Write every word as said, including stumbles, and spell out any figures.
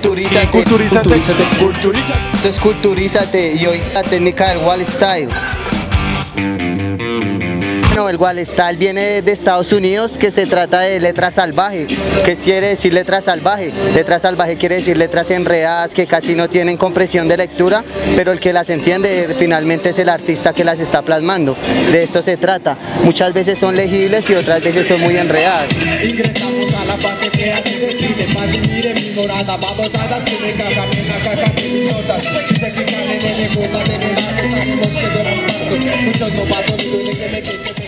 Culturízate, Culturízate, culturízate, culturízate. Esto es Culturízate y hoy la técnica del wall style. Bueno, el wall style viene de Estados Unidos, que se trata de letra salvaje. ¿Qué quiere decir letra salvaje? Letra salvaje quiere decir letras enredadas que casi no tienen compresión de lectura, pero el que las entiende finalmente es el artista que las está plasmando. De esto se trata. Muchas veces son legibles y otras veces son muy enredadas. Ingresamos a la fase creativa, escribe fácil, mire mi morada, vamos a las que me cagan en la caja de mis notas. Si se fijan en el ego, de relatos, sabemos que duran tantos, muchos novatos, duelen que me queden.